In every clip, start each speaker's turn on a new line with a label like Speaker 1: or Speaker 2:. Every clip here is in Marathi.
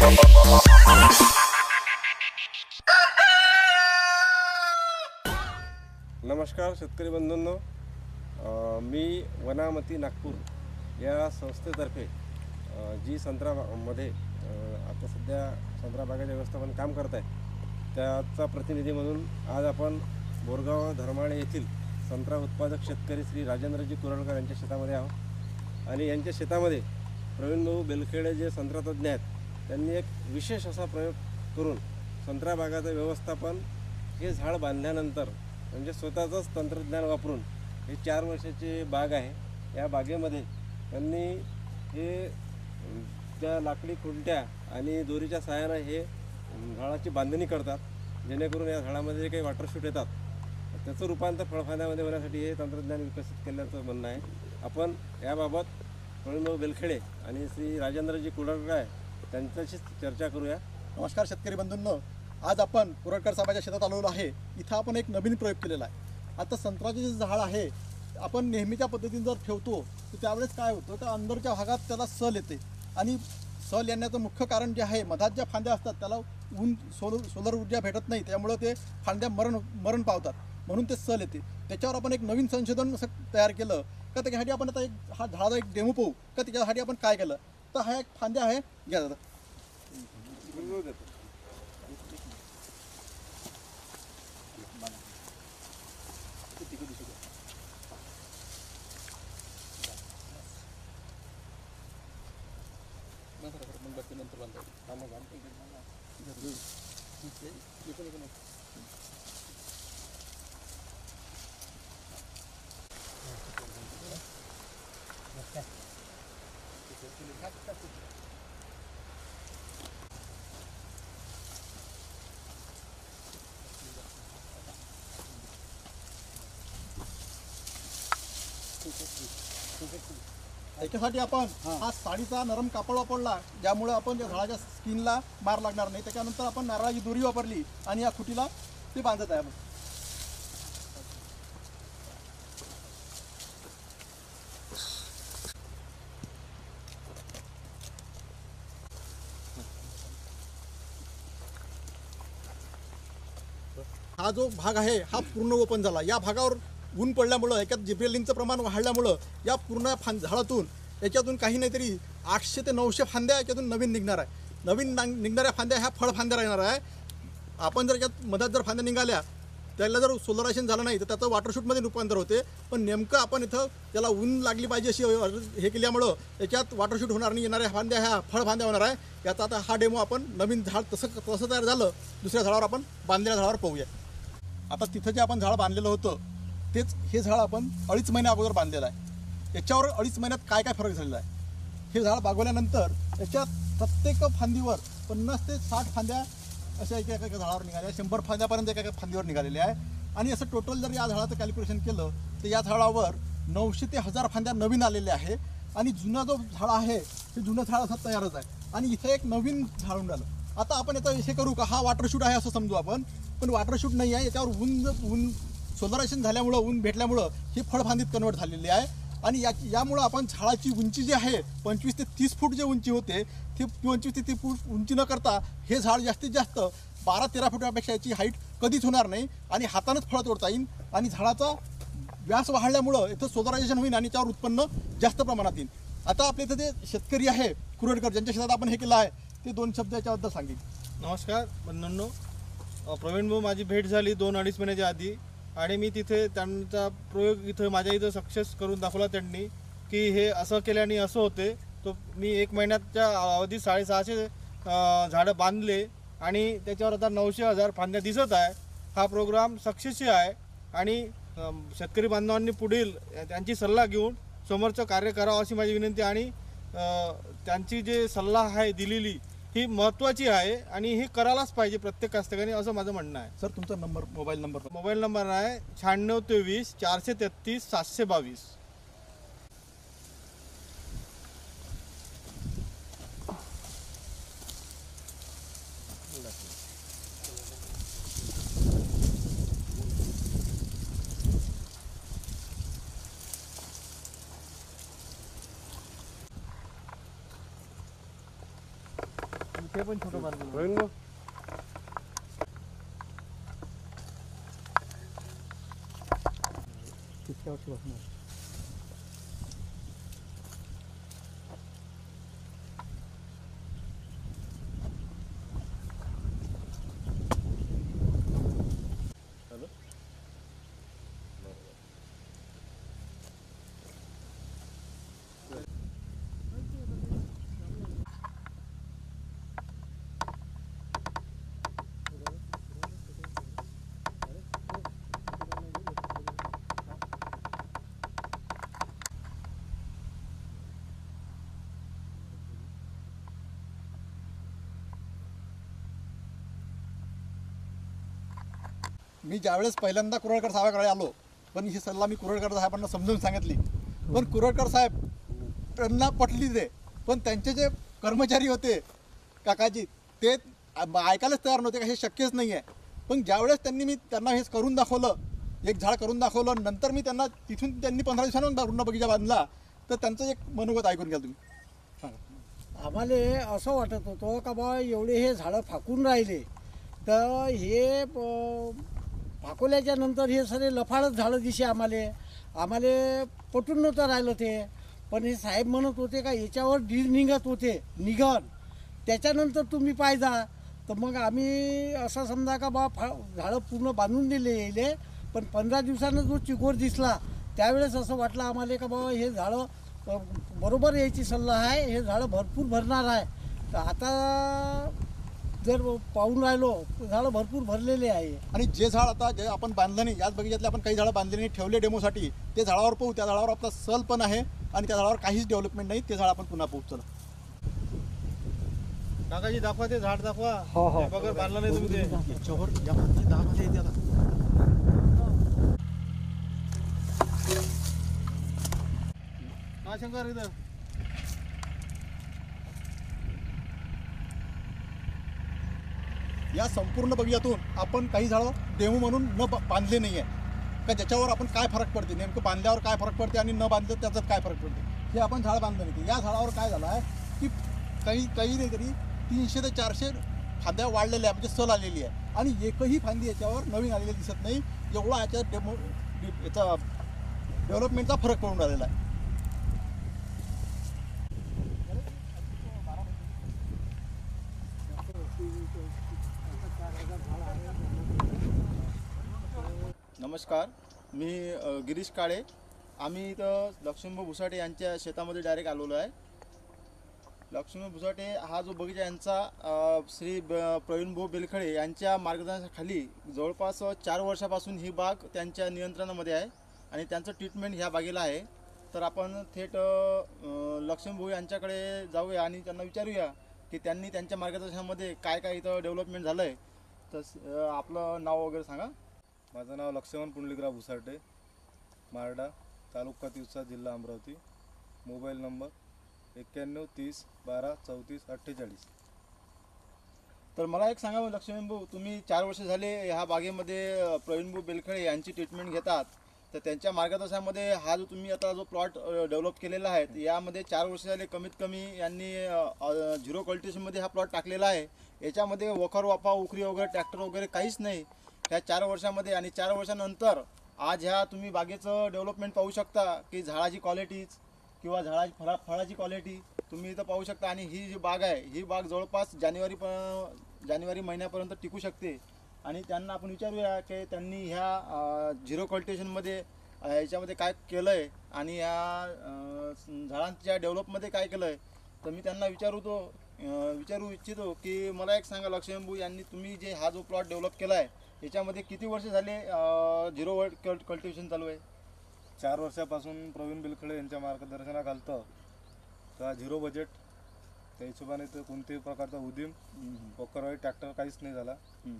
Speaker 1: नमस्कार शेतकरी बंधूंनो, मी वनामती नागपूर या संस्थेतर्फे जी संत्रामध्ये आता सध्या संत्रा बागेचे व्यवस्थापन काम करत आहे त्याचा प्रतिनिधी म्हणून आज आपण बोरगाव धर्माळे येथील संत्रा उत्पादक शेतकरी श्री राजेंद्रजी कुरळकर यांच्या शेतामध्ये आहोत. आणि यांच्या शेतामध्ये प्रवीण भाऊ बेलखेडे जे संत्रा तज्ज्ञ आहेत त्यांनी एक विशेष असा प्रयोग करून संत्रा बागाचं व्यवस्थापन हे झाड बांधल्यानंतर म्हणजे स्वतःचंच तंत्रज्ञान वापरून हे 4 वर्षाची बाग आहे. या बागेमध्ये त्यांनी हे त्या लाकडी खुंट्या आणि दोरीच्या सहाय्याने हे झाडाची बांधणी करतात, जेणेकरून या झाडामध्ये जे काही वॉटरशूट येतात त्याचं रूपांतर फळफांद्यामध्ये होण्यासाठी हे तंत्रज्ञान विकसित केल्याचं म्हणणं आहे. आपण याबाबत प्रवीणभाऊ बेलखेडे आणि श्री राजेंद्रजी कुरळकर त्यांच्याशीच चर्चा करूया.
Speaker 2: नमस्कार शेतकरी बंधूंनो, आज आपण कुरळकर साहेबाच्या शेतात आलेलो आहे. इथं आपण एक नवीन प्रयोग केलेला आहे. आता संत्र्याचे जे झाड आहे आपण नेहमीच्या पद्धतीने जर ठेवतो तर त्यावेळेस काय होतं तर अंदरच्या भागात त्याला सल येते आणि सल येण्याचं मुख्य कारण जे आहे मधात ज्या फांद्या असतात त्याला ऊन सोलर ऊर्जा भेटत नाही, त्यामुळं ते फांद्या मरण पावतात, म्हणून ते सल येते. त्याच्यावर आपण एक नवीन संशोधन असं तयार केलं का त्याच्यासाठी आपण आता हा झाडाचा एक डेमो पाहू का. त्याच्यासाठी आपण काय केलं तर हा एक फांद्या आहे घ्या दादा. त्याच्यासाठी आपण हा साडीचा नरम कापड वापरला, ज्यामुळे आपण त्या झाडाच्या स्किनला मार लागणार नाही. त्याच्यानंतर आपण नारळाची दोरी वापरली आणि या खुटीला ते बांधत आहे आपण. हा जो भाग आहे हा पूर्ण ओपन झाला. या भागावर ऊन पडल्यामुळं याच्यात जिब्रेलिनचं प्रमाण वाढल्यामुळं या पूर्ण झाडातून याच्यातून काही नाही तरी 800 ते 900 फांद्या याच्यातून नवीन निघणार आहे. नवीन निघणाऱ्या फांद्या ह्या फळफांद्या राहणार आहे. आपण जर याच्यात मधात जर फांद्या निघाल्या त्याला जर सोलरायझेशन झालं नाही तर त्याचं वॉटरशूटमध्ये रूपांतर होते. पण नेमकं आपण इथं त्याला ऊन लागली पाहिजे अशी हे केल्यामुळं याच्यात वॉटरशूट होणार नाही, येणाऱ्या फांद्या ह्या फळफांद्या होणार आहे. याचा आता हा डेमो आपण नवीन झाड तसं तयार झालं दुसऱ्या झाडावर आपण बांधलेल्या झाडावर पाहूया. आता तिथं जे आपण झाड बांधलेलं होतं तेच हे झाड आपण 2.5 महिन्या अगोदर बांधलेलं आहे. याच्यावर 2.5 महिन्यात काय काय फरक झालेला आहे. हे झाड बागवल्यानंतर याच्यात प्रत्येक फांदीवर 50 ते 60 फांद्या अशा एका झाडावर निघाल्या, 100 फांद्यापर्यंत एका फांदीवर निघालेल्या आहे. आणि असं टोटल जर या झाडाचं कॅल्क्युलेशन केलं तर या झाडावर 900 ते 1000 फांद्या नवीन आलेल्या आहे. आणि जुना जो झाड आहे ते जुनं झाड असं तयारच आहे आणि इथं एक नवीन झाड उंडालं. आता आपण याचा विषय करू का हा वॉटरशूट आहे असं समजू आपण, पण वॉटरशूट नाही आहे. याच्यावर ऊन सोलरायझेशन झाल्यामुळं ऊन भेटल्यामुळं ही फळफांदीत कन्वर्ट झालेली आहे. आणि यामुळं आपण झाडाची उंची जी आहे 25 ते 30 फूट जे उंची होते ती 25 ते 30 फूट उंची न करता हे झाड जास्तीत जास्त 12-13 फुटापेक्षा याची हाईट कधीच होणार नाही आणि हातानंच फळं तोडता येईल. आणि झाडाचा व्यास वाढल्यामुळं इथं सोलरायझेशन होईल आणि त्यावर उत्पन्न जास्त प्रमाणात येईल. आता आपल्या इथं जे शेतकरी आहे कुरळकर ज्यांच्या शेतात आपण हे केलं आहे ते 2 शब्द याच्याबद्दल सांगेल.
Speaker 3: नमस्कार बंधूंनो, प्रवीण भाऊ माझी भेट झाली 2-2.5 महिन्याच्या आधी आणि मी तिथे त्यांचा प्रयोग इथं माझ्या इथं सक्सेस करून दाखवला त्यांनी की हे असं केल्याने असं होते. तो मी 1 महिन्याच्या अवधी 650 झाडं बांधले आणि त्याच्यावर आता 900-1000 फांद्या दिसत आहे. हा प्रोग्राम सक्सेसही आहे आणि शेतकरी बांधवांनी पुढील त्यांची सल्ला घेऊन समोरचं कार्य करावं अशी माझी विनंती. आणि त्यांची जे सल्ला आहे दिलेली ही महत्त्वाची आहे आणि हे करायलाच पाहिजे प्रत्येक कास्तकाराने असं माझं म्हणणं आहे.
Speaker 2: सर तुमचा मोबाईल
Speaker 3: नंबर आहे 9623 433 722. ते पण छोटं मार्ग
Speaker 1: प्रवीण भाऊ
Speaker 2: तिसऱ्या वर्षी बसणार.
Speaker 1: हॅलो
Speaker 2: मी ज्यावेळेस पहिल्यांदा कुरळकर साहेबाकडे आलो, पण ही सल्ला मी कुरळकर साहेबांना समजून सांगितली, पण कुरळकर साहेब त्यांना पटली ते, पण त्यांचे जे कर्मचारी होते काकाजी ते ऐकायलाच तयार नव्हते का हे शक्यच नाही आहे. पण ज्यावेळेस मी त्यांना हे करून दाखवलं, एक झाड करून दाखवलं, नंतर मी त्यांना तिथून त्यांनी 15 दिवसांनी पूर्ण बगीचा बांधला, तर त्यांचं एक मनोगत ऐकून घ्या तुम्ही. सांगा.
Speaker 4: आम्हाला असं वाटत होतं का बा एवढे हे झाडं फाकून राहिले तर हे फाकवल्याच्या नंतर हे सगळे लफाळच झाडं दिसे आम्हाला पटून नव्हतं राहिलं ते. पण हे साहेब म्हणत होते का याच्यावर डीड निघत होते निघन त्याच्यानंतर तुम्ही पाहिजा. तर मग आम्ही असं समजा का बा झाडं पूर्ण बांधून दिले येले, पण 15 दिवसानं जो चिकोर दिसला त्यावेळेस असं वाटलं आम्हाला का बा हे झाडं बरोबर यायची सल्ला आहे, हे झाडं भरपूर भरणार आहे. तर आता जर पाहून राहिलो तर झाडं भरपूर भरलेले आहे.
Speaker 2: आणि जे झाड आता जे आपण बांधलं नाही, याच बगीच्यातले आपण काही झाडं बांधले नाही, ठेवले डेमोसाठी, ते झाडावर पाहू. त्या झाडावर आपला सल पण आहे आणि त्या झाडावर काहीच डेव्हलपमेंट नाही, ते झाड आपण पुन्हा पाहू. चला
Speaker 3: काकाजी दाखवा ते झाड दाखवा.
Speaker 4: हो, हो.
Speaker 3: हे बघा बांधलं नाही तुम्ही ते.
Speaker 2: याच्यावर या मागची 10 मध्ये येते आता.
Speaker 3: हा शंकर इथं
Speaker 2: या संपूर्ण बगीच्यातून आपण काही झाडं डेमो म्हणून बांधले नाही आहे का, ज्याच्यावर आपण काय फरक पडते, नेमकं बांधल्यावर काय फरक पडते आणि न बांधलं त्याच्यात काय फरक पडते, हे आपण झाड बांधलं नाही. या झाडावर काय झालं आहे की काही नाही तरी 300 ते 400 फांद्या वाढलेल्या आहे, म्हणजे सल आलेली आहे, आणि एकही फांदी याच्यावर नवीन आलेली दिसत नाही. एवढा याच्यात याचा डेव्हलपमेंटचा फरक पडून राहिलेला आहे.
Speaker 5: नमस्कार, मी गिरीश काळे. आम्ही इथं लक्ष्मणभाऊ भुसाटे यांच्या शेतामध्ये डायरेक्ट आलेलो आहे. लक्ष्मणभाऊ भुसाटे हा जो बगीचा यांचा श्री प्रवीणभाऊ बेलखडे यांच्या मार्गदर्शनाखाली जवळपास 4 वर्षापासून ही बाग त्यांच्या नियंत्रणामध्ये आहे आणि त्यांचं ट्रीटमेंट ह्या बागेला आहे. तर आपण थेट लक्ष्मणभाऊ यांच्याकडे जाऊया आणि त्यांना विचारूया की त्यांनी त्यांच्या मार्गदर्शनामध्ये काय काय इथं डेव्हलपमेंट झालं आहे. तर आपलं नाव वगैरे सांगा.
Speaker 6: माझं नाव लक्ष्मण पुंडलिकराव भुसाटे, मारडा, तालुका तिवसा, जिल्हा अमरावती. Mobile number 91 30 12 34 48.
Speaker 5: तर मला एक सांगा लक्ष्मणभाऊ, तुम्ही 4 वर्ष झाले ह्या बागेमध्ये प्रवीणभाऊ बेलखडे यांची ट्रीटमेंट घेतात, तर त्यांच्या मार्गदर्शनामध्ये हा जो तुम्ही आता जो प्लॉट डेव्हलप केलेला आहे यामध्ये 4 वर्ष झाले कमीत कमी यांनी 0 कल्टिवेशनमध्ये हा प्लॉट टाकलेला आहे. याच्यामध्ये वखर वाफा उखरी वगैरे ट्रॅक्टर वगैरे काहीच नाही ह्या 4 वर्षामध्ये. आणि 4 वर्षानंतर आज ह्या तुम्ही बागेचं डेव्हलपमेंट पाहू शकता की झाडाची क्वालिटीज किंवा झाडाची फळाची क्वालिटी तुम्ही इथं पाहू शकता. आणि ही जी बाग आहे ही बाग जवळपास जानेवारी महिन्यापर्यंत टिकू शकते. आणि त्यांना आपण विचारूया की त्यांनी ह्या 0 कल्टिवेशनमध्ये याच्यामध्ये काय केलं आहे आणि या झाडांच्या डेव्हलपमध्ये काय केलं आहे. तर मी त्यांना विचारू इच्छितो की मला एक सांगा लक्ष्मणभाऊ, यांनी तुम्ही जे हा जो प्लॉट डेव्हलप केला आहे याच्यामध्ये किती वर्ष झाले 0 कल्टिवेशन चालू आहे.
Speaker 6: 4 वर्षापासून प्रवीण बेलखडे यांच्या मार्गदर्शनाखालतं तर 0 बजेट, त्या हिशोबाने तर कोणत्याही प्रकारचा उद्यम वखरवाई ट्रॅक्टर काहीच नाही झाला.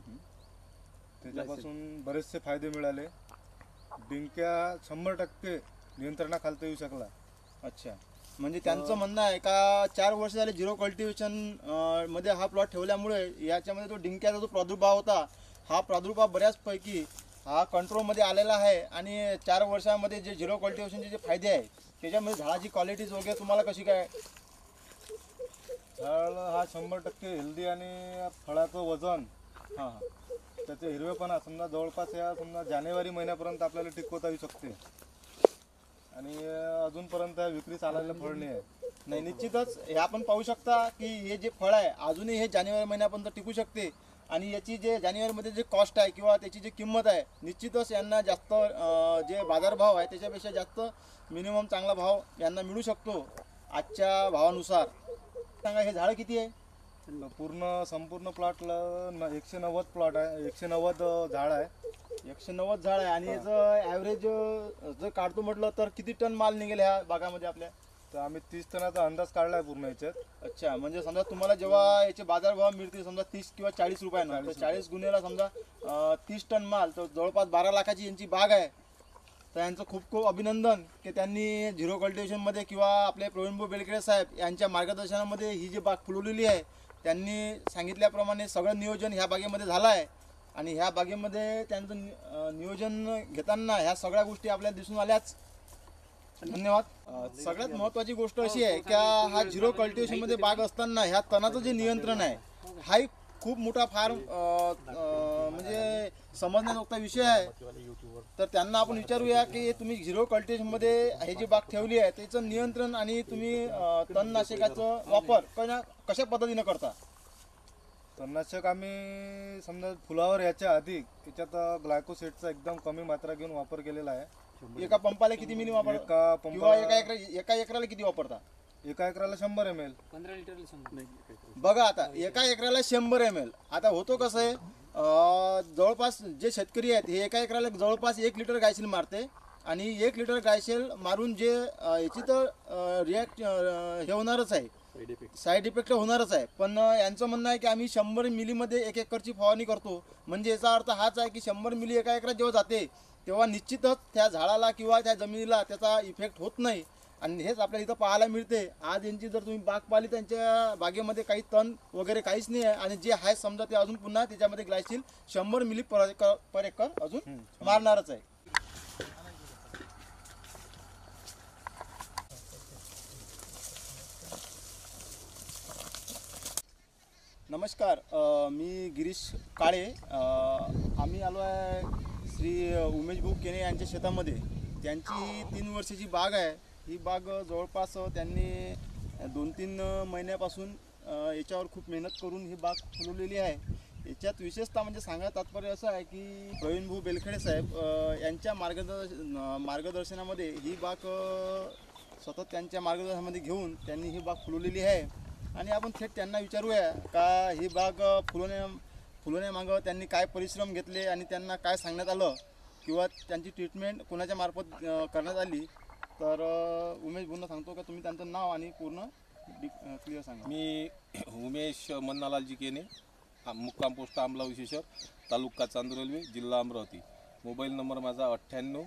Speaker 6: त्याच्यापासून बरेचसे फायदे मिळाले. डिंक्या 100% नियंत्रणाखालतं येऊ शकला.
Speaker 5: अच्छा, म्हणजे त्यांचं म्हणणं आहे का 4 वर्ष झाले 0 कल्टिवेशन मध्ये हा प्लॉट ठेवल्यामुळे याच्यामध्ये तो डिंक्याचा जो प्रादुर्भाव होता हा प्रादुर्भाव बऱ्याचपैकी हा कंट्रोलमध्ये आलेला आहे. आणि 4 वर्षामध्ये जे 0 कल्टिवेशनचे जे फायदे आहे त्याच्यामध्ये झाडाची क्वालिटीज वगैरे तुम्हाला कशी काय.
Speaker 6: झाड हा 100% हेल्दी आणि फळाचं वजन
Speaker 5: हां
Speaker 6: त्याचे हिरवेपणा समजा जवळपास या समजा जानेवारी महिन्यापर्यंत आपल्याला टिकवता येऊ शकते आणि अजूनपर्यंत विक्री चालायला फळ नाही आहे.
Speaker 5: नाही निश्चितच हे आपण पाहू शकता की हे जे फळ आहे अजूनही हे जानेवारी महिन्यापर्यंत टिकू शकते आणि याची जे जानेवारीमध्ये जे कॉस्ट आहे किंवा त्याची जी किंमत आहे निश्चितच यांना जास्त जे बाजारभाव आहे त्याच्यापेक्षा जास्त मिनिमम चांगला भाव यांना मिळू शकतो आजच्या भावानुसार. सांगा हे झाडं किती आहे?
Speaker 6: संपूर्ण प्लॉटला 190 प्लॉट आहे, 190 झाड आहे.
Speaker 5: 190 झाड आहे आणि याचं ॲव्हरेज जर काढतो म्हटलं तर किती टन माल निघेल ह्या बागामध्ये आपल्या?
Speaker 6: तर आम्ही 30 टनाचा अंदाज काढला आहे पूर्ण याच्यात.
Speaker 5: अच्छा, म्हणजे समजा तुम्हाला जेव्हा याचे बाजारभाव मिळतील समजा 30 किंवा 40 रुपयानं तर 40 गुन्ह्याला समजा 30 टन माल तर जवळपास 12 लाखाची यांची बाग आहे. तर यांचं खूप खूप अभिनंदन की त्यांनी झिरो कल्टिवेशनमध्ये किंवा आपले प्रवीणभाऊ बेलखेडे साहेब यांच्या मार्गदर्शनामध्ये ही जी बाग फुलवलेली आहे त्यांनी सांगितल्याप्रमाणे सगळं नियोजन ह्या बागेमध्ये झालं आहे आणि ह्या बागेमध्ये त्यांचं नियोजन घेताना ह्या सगळ्या गोष्टी आपल्याला दिसून आल्याच. धन्यवाद. सगळ्यात महत्त्वाची गोष्ट अशी आहे की हा झिरो कल्टिवेशनमध्ये बाग असताना ह्या तणाचं जे नियंत्रण आहे हा एक खूप मोठा फार म्हणजे समजण्याजोगता विषय आहे. तर त्यांना आपण विचारूया की तुम्ही झिरो कल्टिवेशनमध्ये हे जी बाग ठेवली आहे त्याचं नियंत्रण आणि तुम्ही तणनाशकाचं वापर कशा पद्धतीनं करता?
Speaker 6: तणनाशक आम्ही समजा फुलावर याच्या आधी त्याच्यात ग्लायकोसेटचा एकदम कमी मात्रा घेऊन वापर केलेला आहे.
Speaker 5: एका पंपाला किती मिली वापरता
Speaker 6: एका
Speaker 5: किंवा
Speaker 6: पंपाला
Speaker 5: एका एकराला किती वापरता?
Speaker 6: एका एकराला 100 ml.
Speaker 5: बघा आता एका एकराला 100 ml. आता होतो कसं आहे जवळपास जे शेतकरी आहेत हे एका एकराला जवळपास 1 लिटर गायशील मारते आणि 1 लिटर गायशील मारून जे याची तर रिॲक्ट हे होणारच आहे, साईड इफेक्ट होणारच आहे. पण यांचं म्हणणं आहे की आम्ही 100 मिलीमध्ये 1 एकरची फवारणी करतो. म्हणजे याचा अर्थ हाच आहे की 100 मिली एका एकरात जेव्हा जाते तेव्हा निश्चितच त्या झाडाला किंवा त्या जमिनीला त्याचा इफेक्ट होत नाही आणि हेच आपल्याला इथं पाहायला मिळते. आज यांची जर तुम्ही बाग पाहिली त्यांच्या बागेमध्ये काही तण वगैरे काहीच नाही आहे आणि जे आहे समजा ते अजून पुन्हा त्याच्यामध्ये ग्लायसिल 100 मिली पर एकर अजून मारणारच आहे. नमस्कार, मी गिरीश काळे. आम्ही आलो आहे श्री उमेश भाऊ केने यांच्या शेतामध्ये. त्यांची 3 वर्षाची बाग आहे. ही बाग जवळपास त्यांनी 2-3 महिन्यापासून याच्यावर खूप मेहनत करून ही बाग फुलवलेली आहे. याच्यात विशेषतः म्हणजे सांगायचं तात्पर्य असं आहे की प्रवीणभाऊ बेलखेडे साहेब यांच्या मार्गदर्शनामध्ये ही बाग सतत त्यांच्या मार्गदर्शनामध्ये घेऊन त्यांनी ही बाग फुलवलेली आहे. आणि आपण थेट त्यांना विचारूया का ही बाग फुलवण्यामागं त्यांनी काय परिश्रम घेतले आणि त्यांना काय सांगण्यात आलं किंवा त्यांची ट्रीटमेंट कोणाच्या मार्फत करण्यात आली. तर उमेश भाऊंना सांगतो का तुम्ही त्यांचं नाव आणि पूर्ण क्लिअर सांगा.
Speaker 1: मी उमेश मन्नालालजी केने, मुक्काम पोस्ट आमला विशेषर, तालुका चांदुरल्वी, जिल्हा अमरावती. मोबाईल नंबर माझा 98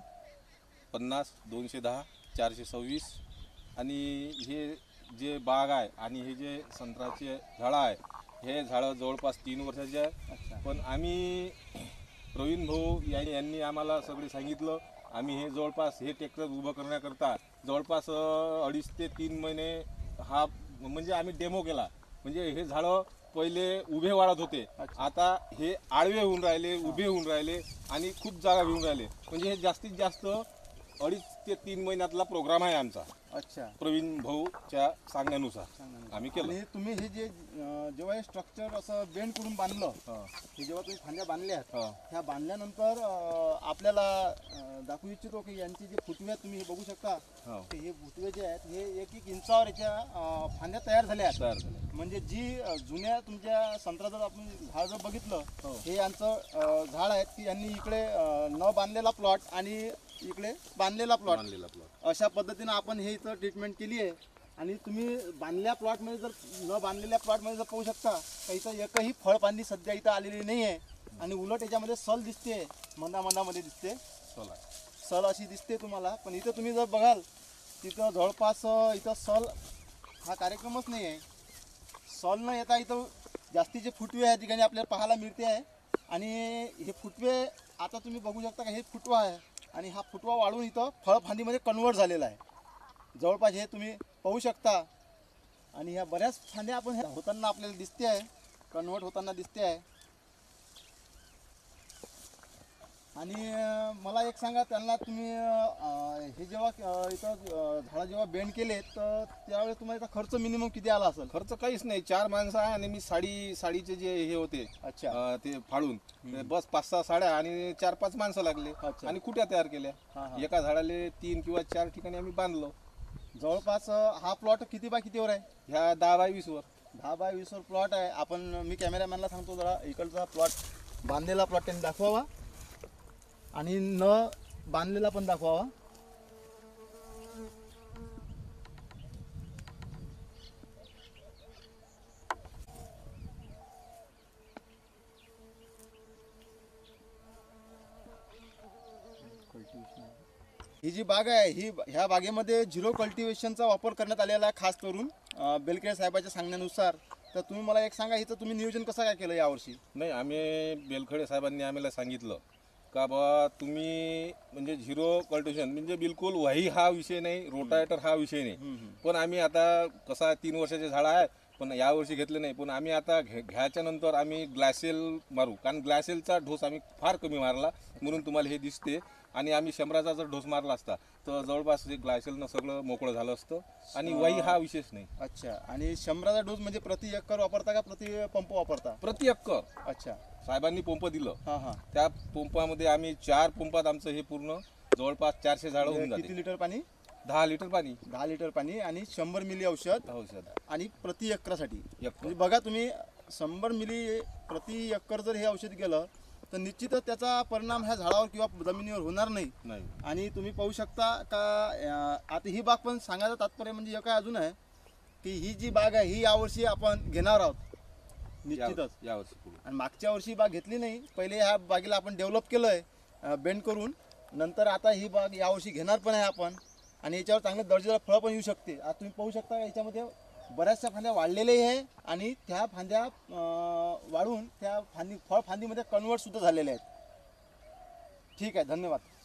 Speaker 1: 50 210 426. आणि हे जे बाग आहे आणि हे जे संत्र्याचे झाडं आहे हे झाडं जवळपास 3 वर्षाचे आहे. पण आम्ही प्रवीण भाऊ यांनी आम्हाला सगळे सांगितलं. आम्ही हे जवळपास हे ट्रॅक्टर उभं करण्याकरता जवळपास 2.5 ते 3 महिने हा म्हणजे आम्ही डेमो केला. म्हणजे हे झाडं पहिले उभे वाढत होते, आता हे आडवे होऊन राहिले, उभे होऊन राहिले आणि खूप जागा घेऊन राहिले. म्हणजे हे जास्तीत जास्त 2.5 ते 3 महिन्यातला प्रोग्राम आहे आमचा.
Speaker 5: अच्छा,
Speaker 1: प्रवीण भाऊच्या सांगण्यानुसार आम्ही केलं.
Speaker 5: आणि तुम्ही हे जे जेव्हा हे स्ट्रक्चर असं बेंड करून बांधलं हे जेव्हा तुम्ही फांद्या बांधल्या ह्या बांधल्यानंतर आपल्याला दाखवू इच्छितो की यांची जे फुटवे आहेत तुम्ही हे बघू शकता की हे फुटवे जे आहेत हे 1-1 इंचावर याच्या फांद्या तयार झाल्या आहेत. म्हणजे जी जुन्या तुमच्या संत्र्याचं आपण झाड जर बघितलं हे यांचं झाड आहे की यांनी इकडे न बांधलेला प्लॉट आणि इकडे बांधलेला प्लॉट अशा पद्धतीनं आपण हे इथं ट्रीटमेंट केली आहे. आणि तुम्ही बांधल्या प्लॉटमध्ये जर न बांधलेल्या प्लॉटमध्ये जर पाहू शकता तर इथं एकही फळपांदी सध्या इथं आलेली नाही आहे आणि उलट याच्यामध्ये सल दिसते, मंदामध्ये दिसते, सल अशी दिसते तुम्हाला. पण इथं तुम्ही जर बघाल तिथं जवळपास इथं सल हा कार्यक्रमच नाही आहे. सल न येता इथं जास्तीचे फुटवे या ठिकाणी आपल्याला पाहायला मिळते आहे. आणि हे फुटवे आता तुम्ही बघू शकता का हे फुटवा आहे आणि हा फुटवा वाढून इथं फळफांदीमध्ये कन्वर्ट झालेला आहे. जवळपास हे तुम्ही पाहू शकता. आणि ह्या बऱ्याच फांद्या आपण ह्या होताना आपल्याला दिसते आहे, कन्वर्ट होताना दिसते आहे. आणि मला एक सांगा, त्यांना तुम्ही हे जेव्हा इथं झाडं जेव्हा बेंड केले तर त्यावेळेस तुम्हाला इथं खर्च मिनिमम किती आला असेल?
Speaker 1: खर्च काहीच नाही, 4 माणसं आहे आणि मी साडीचे जे हे होते
Speaker 5: अच्छा.
Speaker 1: ते फाडून ते बस 5-6 साड्या आणि 4-5 माणसं लागले
Speaker 5: अच्छा.
Speaker 1: आणि कुट्या तयार केल्या.
Speaker 5: हा.
Speaker 1: एका झाडाले 3 किंवा 4 ठिकाणी आम्ही बांधलो.
Speaker 5: जवळपास हा प्लॉट किती बाय कितीवर आहे?
Speaker 1: ह्या 10 बाय 20 वर.
Speaker 5: 10 बाय 20 वर प्लॉट आहे. आपण मी कॅमेरामॅनला सांगतो जरा इकडचा प्लॉट बांधलेला प्लॉट त्यांनी दाखवावा आणि न बांधलेला पण दाखवावा. ही जी बाग आहे ह्या बागेमध्ये झिरो कल्टिवेशनचा वापर करण्यात आलेला आहे, खास करून बेलखेडे साहेबाच्या सांगण्यानुसार. तर तुम्ही मला एक सांगा, हिचं तुम्ही नियोजन कसं काय केलं यावर्षी?
Speaker 1: नाही, आम्ही बेलखडे साहेबांनी आम्हाला सांगितलं का बा तुम्ही म्हणजे झिरो कल्टिवेशन म्हणजे बिलकुल वाही हा विषय नाही, रोटावेटर हा विषय नाही. पण आम्ही आता कसा 3 वर्षाचे झाड आहे, पण यावर्षी घेतले नाही. पण आम्ही आता घ्यायच्या नंतर आम्ही ग्लासेल मारू, कारण ग्लासेलचा डोस आम्ही फार कमी मारला म्हणून तुम्हाला हे दिसते. आणि आम्ही 100चा जर डोस मारला असता तर जवळपास ग्लासेलनं सगळं मोकळं झालं असतं आणि वाही हा विशेष नाही.
Speaker 5: अच्छा. आणि 100चा डोस म्हणजे प्रति एकर वापरता का प्रति पंप वापरता?
Speaker 1: प्रति एकर.
Speaker 5: अच्छा.
Speaker 1: साहेबांनी पंप दिलं,
Speaker 5: हां.
Speaker 1: त्या पंपामध्ये आम्ही 4 पंपात आमचं हे पूर्ण जवळपास 400 झाडं होऊन
Speaker 5: किती
Speaker 1: जाते.
Speaker 5: लिटर पाणी?
Speaker 1: 10 लिटर पाणी.
Speaker 5: 10 लिटर पाणी आणि 100 मिली औषध आणि प्रति एकरासाठी. म्हणजे बघा तुम्ही, 100 मिली प्रति एकर जर हे औषध गेलं तर निश्चितच त्याचा परिणाम ह्या झाडावर किंवा जमिनीवर होणार नाही. आणि तुम्ही पाहू शकता का आता ही बाग पण सांगायचं तात्पर्य म्हणजे हे काय अजून आहे की ही जी बाग आहे ही यावर्षी आपण घेणार आहोत निश्चितच.
Speaker 1: यावर्षी
Speaker 5: आणि मागच्या वर्षी बाग घेतली नाही, पहिले ह्या बागेला आपण डेव्हलप केलं आहे बेंड करून, नंतर आता ही बाग यावर्षी घेणार पण आहे आपण. आणि याच्यावर चांगले दर्जेदार फळं पण येऊ शकते. आता तुम्ही पाहू शकता याच्यामध्ये बऱ्याचशा फांद्या वाढलेल्याही आहे आणि त्या फांद्या वाढून त्या फळफांदीमध्ये कन्वर्ट सुद्धा झालेल्या आहेत. ठीक आहे, धन्यवाद.